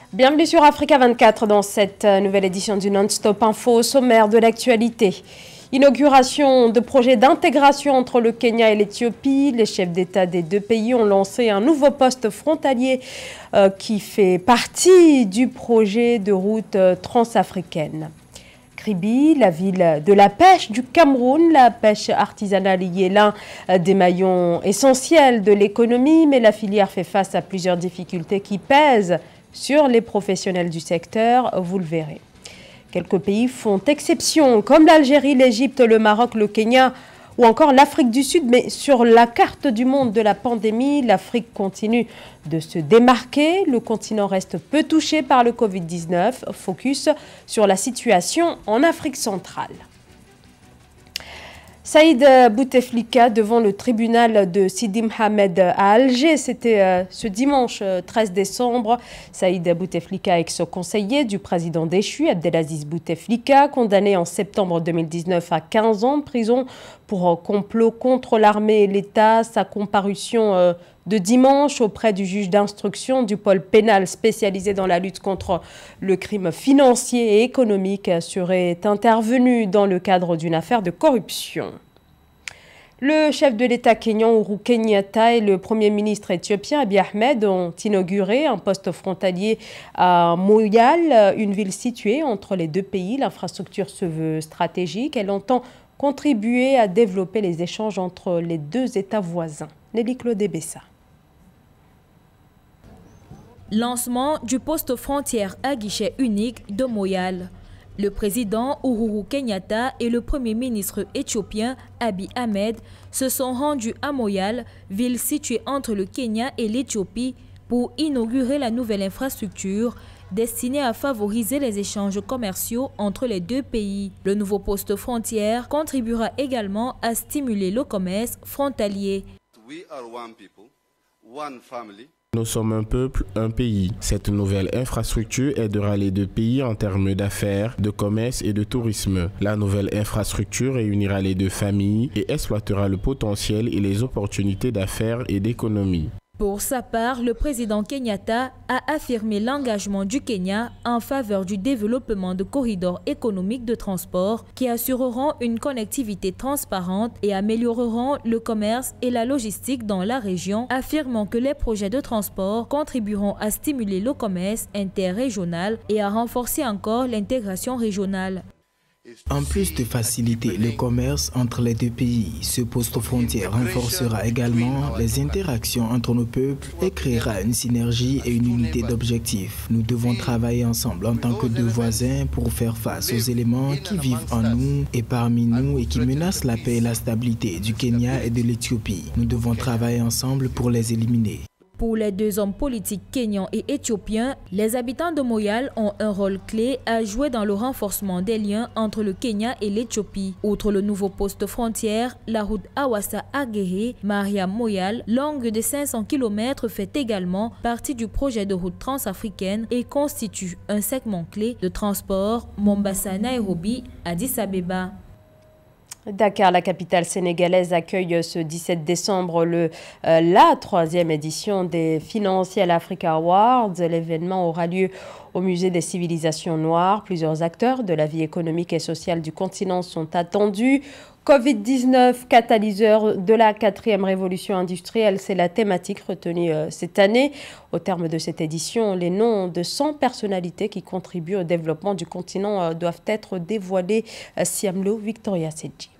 Bienvenue sur Africa 24 dans cette nouvelle édition du Non-Stop Info au sommaire de l'actualité. Inauguration de projets d'intégration entre le Kenya et l'Éthiopie. Les chefs d'État des deux pays ont lancé un nouveau poste frontalier qui fait partie du projet de route transafricaine. Kribi, la ville de la pêche du Cameroun, la pêche artisanale y est l'un des maillons essentiels de l'économie, mais la filière fait face à plusieurs difficultés qui pèsent sur les professionnels du secteur, vous le verrez. Quelques pays font exception, comme l'Algérie, l'Égypte, le Maroc, le Kenya ou encore l'Afrique du Sud. Mais sur la carte du monde de la pandémie, l'Afrique continue de se démarquer. Le continent reste peu touché par le Covid-19. Focus sur la situation en Afrique centrale. Saïd Bouteflika devant le tribunal de Sidi Mohamed à Alger. C'était ce dimanche 13 décembre. Saïd Bouteflika, ex-conseiller du président déchu Abdelaziz Bouteflika, condamné en septembre 2019 à 15 ans de prison pour complot contre l'armée et l'État. Sa comparution de dimanche auprès du juge d'instruction du pôle pénal spécialisé dans la lutte contre le crime financier et économique serait intervenue dans le cadre d'une affaire de corruption. Le chef de l'État kényan Uhuru Kenyatta et le Premier ministre éthiopien Abiy Ahmed ont inauguré un poste frontalier à Moyale, une ville située entre les deux pays. L'infrastructure se veut stratégique. Elle entend contribuer à développer les échanges entre les deux États voisins. Nelly Claude Bessa. Lancement du poste frontière à guichet unique de Moyale. Le président Uhuru Kenyatta et le premier ministre éthiopien Abiy Ahmed se sont rendus à Moyale, ville située entre le Kenya et l'Éthiopie, pour inaugurer la nouvelle infrastructure destinée à favoriser les échanges commerciaux entre les deux pays. Le nouveau poste frontière contribuera également à stimuler le commerce frontalier. We are one people, one family. Nous sommes un peuple, un pays. Cette nouvelle infrastructure aidera les deux pays en termes d'affaires, de commerce et de tourisme. La nouvelle infrastructure réunira les deux familles et exploitera le potentiel et les opportunités d'affaires et d'économie. Pour sa part, le président Kenyatta a affirmé l'engagement du Kenya en faveur du développement de corridors économiques de transport qui assureront une connectivité transparente et amélioreront le commerce et la logistique dans la région, affirmant que les projets de transport contribueront à stimuler le commerce interrégional et à renforcer encore l'intégration régionale. En plus de faciliter le commerce entre les deux pays, ce poste frontière renforcera également les interactions entre nos peuples et créera une synergie et une unité d'objectifs. Nous devons travailler ensemble en tant que deux voisins pour faire face aux éléments qui vivent en nous et parmi nous et qui menacent la paix et la stabilité du Kenya et de l'Éthiopie. Nous devons travailler ensemble pour les éliminer. Pour les deux hommes politiques kenyans et éthiopiens, les habitants de Moyale ont un rôle clé à jouer dans le renforcement des liens entre le Kenya et l'Éthiopie. Outre le nouveau poste frontière, la route Awassa-Agéhé, Mariam-Moyale, longue de 500 km, fait également partie du projet de route transafricaine et constitue un segment clé de transport Mombasa-Nairobi, Addis Abeba. Dakar, la capitale sénégalaise, accueille ce 17 décembre la 3e édition des Financial Africa Awards. L'événement aura lieu au Musée des civilisations noires. Plusieurs acteurs de la vie économique et sociale du continent sont attendus. Covid-19, catalyseur de la 4e révolution industrielle, c'est la thématique retenue cette année. Au terme de cette édition, les noms de 100 personnalités qui contribuent au développement du continent doivent être dévoilés. Siamlo, Victoria Sedji.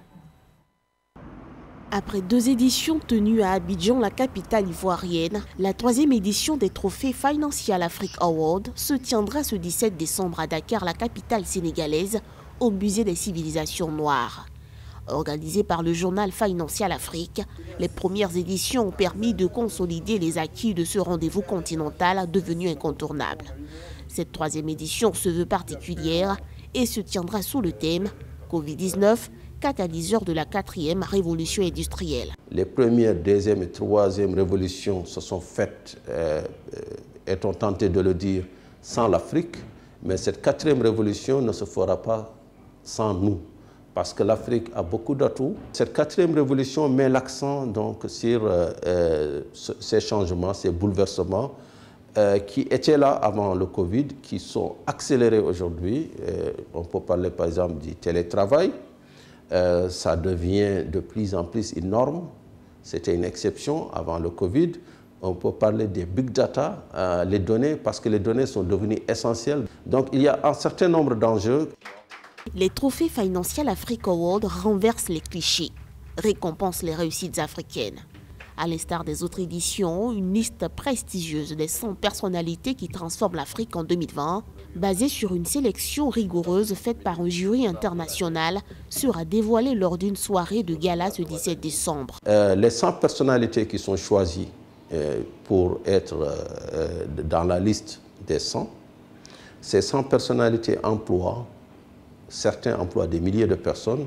Après 2 éditions tenues à Abidjan, la capitale ivoirienne, la 3e édition des trophées Financial Africa Awards se tiendra ce 17 décembre à Dakar, la capitale sénégalaise, au Musée des civilisations noires. Organisé par le journal Financial Afrique, les premières éditions ont permis de consolider les acquis de ce rendez-vous continental devenu incontournable. Cette 3e édition se veut particulière et se tiendra sous le thème Covid-19, catalyseur de la 4e révolution industrielle. Les premières, 2e et 3e révolutions se sont faites, est-on tenté de le dire, sans l'Afrique, mais cette 4e révolution ne se fera pas sans nous, parce que l'Afrique a beaucoup d'atouts. Cette 4e révolution met l'accent donc sur ces changements, ces bouleversements qui étaient là avant le Covid, qui sont accélérés aujourd'hui. On peut parler par exemple du télétravail. Ça devient de plus en plus une norme. C'était une exception avant le Covid. On peut parler des big data, les données, parce que les données sont devenues essentielles. Donc il y a un certain nombre d'enjeux. Les trophées Financial Africa Award renversent les clichés, récompensent les réussites africaines. À l'instar des autres éditions, une liste prestigieuse des 100 personnalités qui transforment l'Afrique en 2020, basée sur une sélection rigoureuse faite par un jury international, sera dévoilée lors d'une soirée de gala ce 17 décembre. Les 100 personnalités qui sont choisies pour être dans la liste des 100, ces 100 personnalités emploient, certains emploient des milliers de personnes,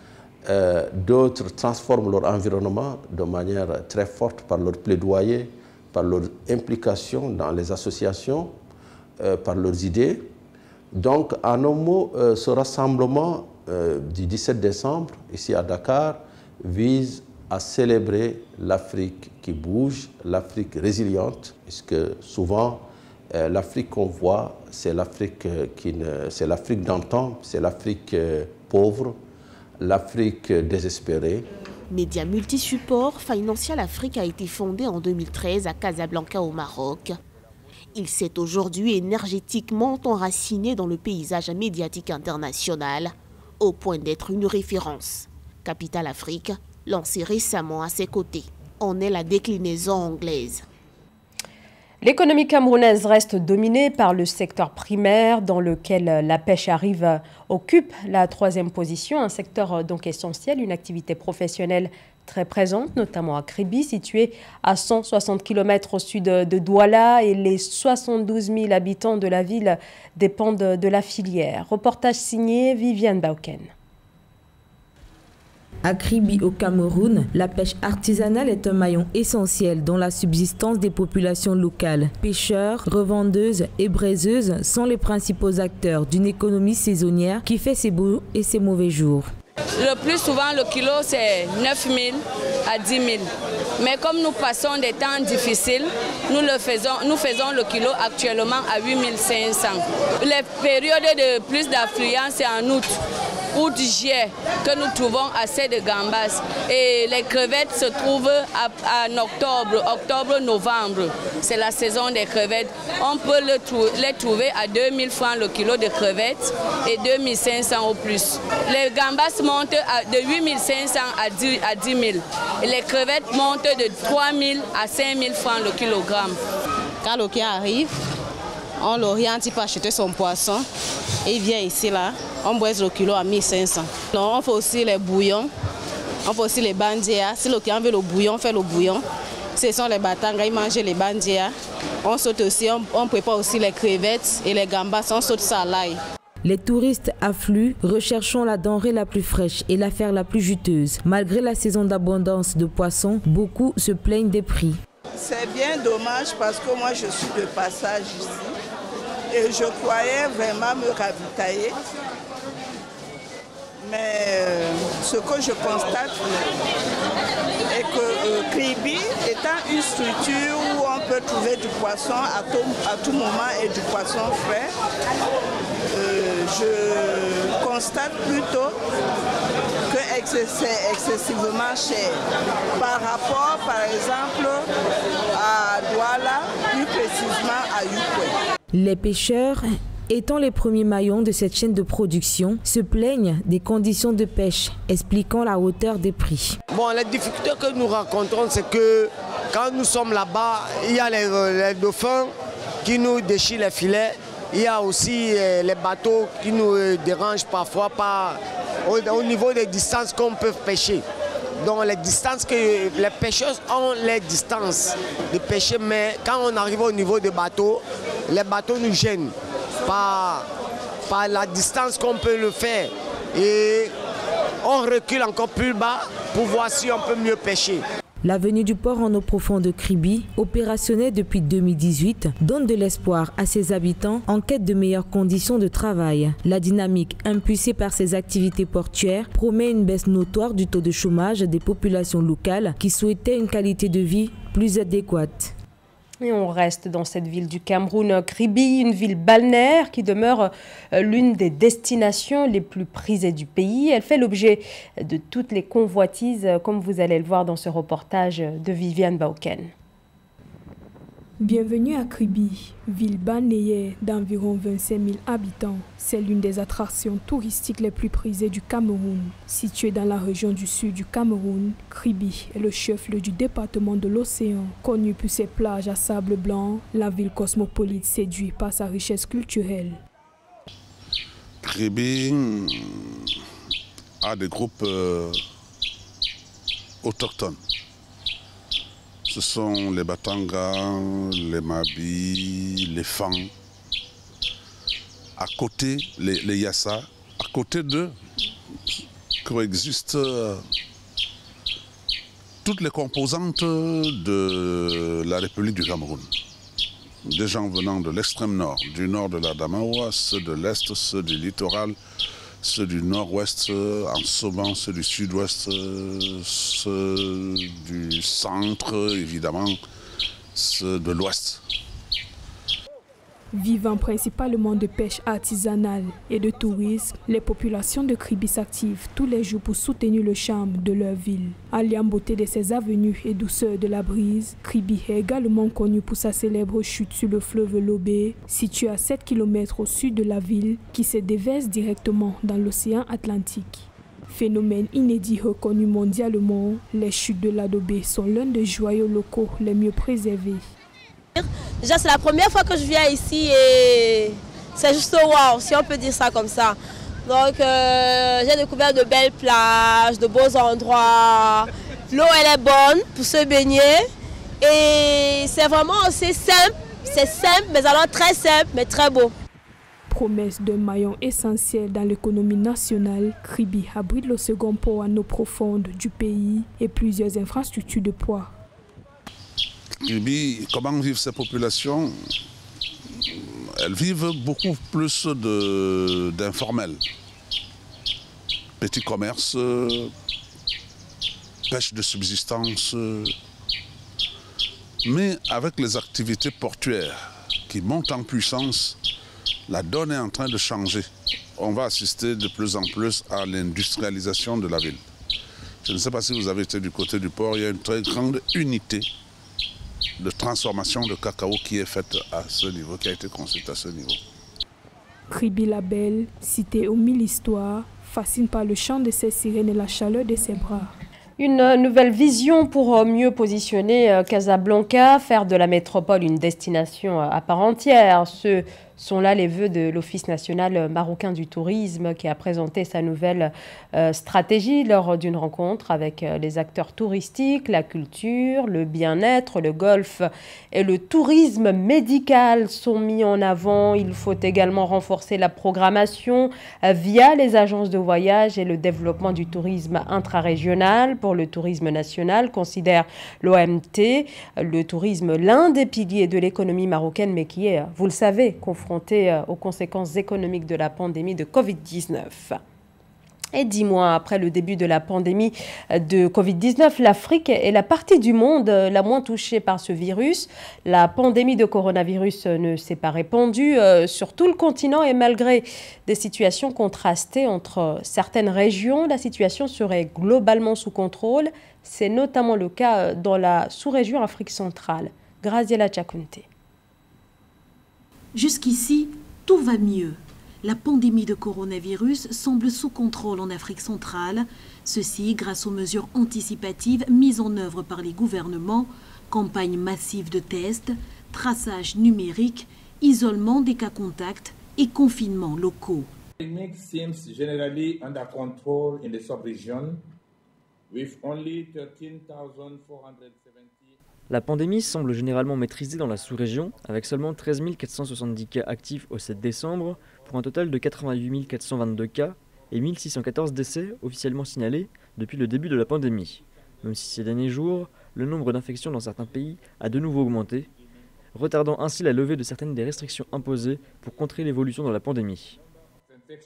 d'autres transforment leur environnement de manière très forte par leur plaidoyer, par leur implication dans les associations, par leurs idées. Donc, en un mot, ce rassemblement du 17 décembre, ici à Dakar, vise à célébrer l'Afrique qui bouge, l'Afrique résiliente, puisque souvent, l'Afrique qu'on voit, c'est l'Afrique d'antan, c'est l'Afrique pauvre, l'Afrique désespérée. Média multisupport, Financial Africa a été fondé en 2013 à Casablanca au Maroc. Il s'est aujourd'hui énergétiquement enraciné dans le paysage médiatique international, au point d'être une référence. Capital Afrique, lancé récemment à ses côtés, en est la déclinaison anglaise. L'économie camerounaise reste dominée par le secteur primaire dans lequel la pêche occupe la 3e position, un secteur donc essentiel, une activité professionnelle très présente, notamment à Kribi, située à 160 km au sud de Douala, et les 72 000 habitants de la ville dépendent de la filière. Reportage signé Viviane Bauken. À Kribi, au Cameroun, la pêche artisanale est un maillon essentiel dans la subsistance des populations locales. Pêcheurs, revendeuses et braiseuses sont les principaux acteurs d'une économie saisonnière qui fait ses beaux et ses mauvais jours. Le plus souvent, le kilo, c'est 9 000 à 10 000. Mais comme nous passons des temps difficiles, nous faisons le kilo actuellement à 8 500. Les périodes de plus d'affluence, c'est en août. Août-juillet que nous trouvons assez de gambas, et les crevettes se trouvent en octobre-novembre. C'est la saison des crevettes. On peut les trouver à 2000 francs le kilo de crevettes et 2500 au plus. Les gambas montent de 8500 à 10 000. Et les crevettes montent de 3000 à 5000 francs le kilogramme. Quand le client arrive, on l'oriente, il peut acheter son poisson et il vient ici là. On braise le kilo à 1500. On fait aussi les bouillons, on fait aussi les bandia. Si le client veut le bouillon, on fait le bouillon. Ce sont les batangas, ils mangent les bandia. On saute aussi, on prépare aussi les crevettes et les gambas, on saute ça à l'ail. Les touristes affluent, recherchant la denrée la plus fraîche et l'affaire la plus juteuse. Malgré la saison d'abondance de poissons, beaucoup se plaignent des prix. C'est bien dommage parce que moi je suis de passage ici et je croyais vraiment me ravitailler. Mais ce que je constate est que Kribi étant une structure où on peut trouver du poisson à tout moment et du poisson frais, je constate plutôt que c'est excessivement cher. Par rapport, par exemple, à Douala, plus précisément à Yukwe. Les pêcheurs, étant les premiers maillons de cette chaîne de production, se plaignent des conditions de pêche, expliquant la hauteur des prix. Bon, les difficultés que nous rencontrons, c'est que quand nous sommes là-bas, il y a les dauphins qui nous déchirent les filets. Il y a aussi les bateaux qui nous dérangent parfois au niveau des distances qu'on peut pêcher. Donc les distances que les pêcheurs ont les distances de pêcher, mais quand on arrive au niveau des bateaux, les bateaux nous gênent par la distance qu'on peut le faire. Et on recule encore plus bas pour voir si on peut mieux pêcher. L'avenue du port en eau profonde de Kribi, opérationnelle depuis 2018, donne de l'espoir à ses habitants en quête de meilleures conditions de travail. La dynamique impulsée par ces activités portuaires promet une baisse notoire du taux de chômage des populations locales qui souhaitaient une qualité de vie plus adéquate. Et on reste dans cette ville du Cameroun, Kribi, une ville balnéaire qui demeure l'une des destinations les plus prisées du pays. Elle fait l'objet de toutes les convoitises, comme vous allez le voir dans ce reportage de Viviane Bauken. Bienvenue à Kribi, ville balnéaire d'environ 25 000 habitants. C'est l'une des attractions touristiques les plus prisées du Cameroun. Située dans la région du sud du Cameroun, Kribi est le chef-lieu du département de l'Océan. Connue pour ses plages à sable blanc, la ville cosmopolite séduit par sa richesse culturelle. Kribi a des groupes autochtones. Ce sont les Batanga, les Mabi, les Fang. À côté, les Yassa. À côté d'eux, coexistent toutes les composantes de la République du Cameroun. Des gens venant de l'extrême nord, du nord de la Damaoua, ceux de l'est, ceux du littoral, ceux du nord-ouest, en Soban, ceux du sud-ouest, ceux du centre, évidemment, ceux de l'ouest. Vivant principalement de pêche artisanale et de tourisme, les populations de Kribi s'activent tous les jours pour soutenir le charme de leur ville. Alliant beauté de ses avenues et douceur de la brise, Kribi est également connue pour sa célèbre chute sur le fleuve Lobé, située à 7 km au sud de la ville, qui se déverse directement dans l'océan Atlantique. Phénomène inédit reconnu mondialement, les chutes de la Lobé sont l'un des joyaux locaux les mieux préservés. Déjà, c'est la première fois que je viens ici et c'est juste wow, si on peut dire ça comme ça. Donc, j'ai découvert de belles plages, de beaux endroits. L'eau, elle est bonne pour se baigner et c'est vraiment aussi simple. C'est simple, mais alors très simple, mais très beau. Promesse d'un maillon essentiel dans l'économie nationale, Kribi abrite le second port en eau profonde du pays et plusieurs infrastructures de poids. Kribi, comment vivent ces populations? Elles vivent beaucoup plus d'informels. Petit commerce, pêche de subsistance, mais avec les activités portuaires qui montent en puissance, la donne est en train de changer. On va assister de plus en plus à l'industrialisation de la ville. Je ne sais pas si vous avez été du côté du port, il y a une très grande unité de transformation de cacao qui est faite à ce niveau, qui a été construite à ce niveau. Kribi la Belle, cité aux 1000 histoires, fascine par le chant de ses sirènes et la chaleur de ses bras. Une nouvelle vision pour mieux positionner Casablanca, faire de la métropole une destination à part entière. Ce sont là les vœux de l'Office national marocain du tourisme qui a présenté sa nouvelle stratégie lors d'une rencontre avec les acteurs touristiques, la culture, le bien-être, le golf et le tourisme médical sont mis en avant. Il faut également renforcer la programmation via les agences de voyage et le développement du tourisme intrarégional. Pour le tourisme national, considère l'OMT, le tourisme l'un des piliers de l'économie marocaine, mais qui est, vous le savez, confronté aux conséquences économiques de la pandémie de Covid-19. Et 10 mois après le début de la pandémie de Covid-19, l'Afrique est la partie du monde la moins touchée par ce virus. La pandémie de coronavirus ne s'est pas répandue sur tout le continent et malgré des situations contrastées entre certaines régions, la situation serait globalement sous contrôle. C'est notamment le cas dans la sous-région Afrique centrale. Graziella Tchakounté. Jusqu'ici, tout va mieux. La pandémie de coronavirus semble sous contrôle en Afrique centrale. Ceci grâce aux mesures anticipatives mises en œuvre par les gouvernements, campagne massive de tests, traçage numérique, isolement des cas contacts et confinements locaux. The pandemic seems generally under control in the sub-region, with only 13,470. La pandémie semble généralement maîtrisée dans la sous-région, avec seulement 13 470 cas actifs au 7 décembre, pour un total de 88 422 cas et 1614 décès officiellement signalés depuis le début de la pandémie. Même si ces derniers jours, le nombre d'infections dans certains pays a de nouveau augmenté, retardant ainsi la levée de certaines des restrictions imposées pour contrer l'évolution de la pandémie.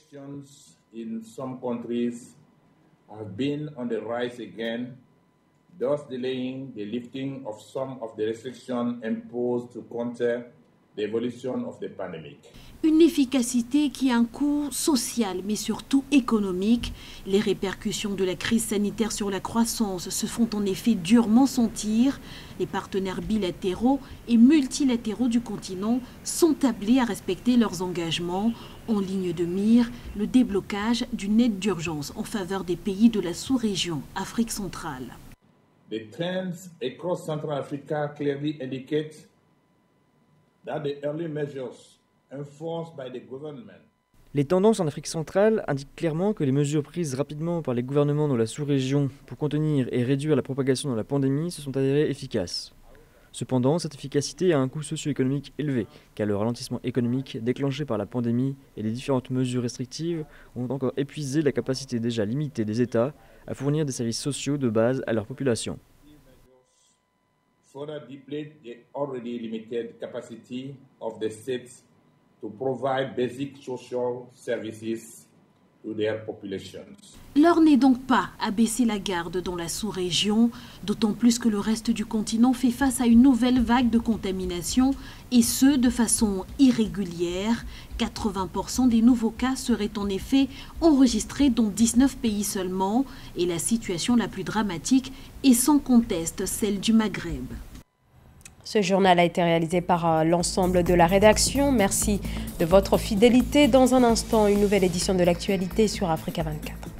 Infections in some countries have been on the rise again thus delaying the lifting of some of the restrictions imposed to counter the evolution of the pandemic. Une efficacité qui a un coût social, mais surtout économique. Les répercussions de la crise sanitaire sur la croissance se font en effet durement sentir. Les partenaires bilatéraux et multilatéraux du continent sont appelés à respecter leurs engagements. En ligne de mire, le déblocage d'une aide d'urgence en faveur des pays de la sous-région Afrique centrale. The trends across Central Africa clearly indicate that the early measures enforced by the government. Les tendances en Afrique centrale indiquent clairement que les mesures prises rapidement par les gouvernements dans la sous-région pour contenir et réduire la propagation de la pandémie se sont avérées efficaces. Cependant, cette efficacité a un coût socio-économique élevé, car le ralentissement économique déclenché par la pandémie et les différentes mesures restrictives ont encore épuisé la capacité déjà limitée des États à fournir des services sociaux de base à leur population. Further deplete the already limited capacity of the states to provide basic social services to their populations. L'heure n'est donc pas à baisser la garde dans la sous-région, d'autant plus que le reste du continent fait face à une nouvelle vague de contamination, et ce, de façon irrégulière. 80% des nouveaux cas seraient en effet enregistrés dans 19 pays seulement, et la situation la plus dramatique est sans conteste celle du Maghreb. Ce journal a été réalisé par l'ensemble de la rédaction. Merci de votre fidélité. Dans un instant, une nouvelle édition de l'actualité sur Africa 24.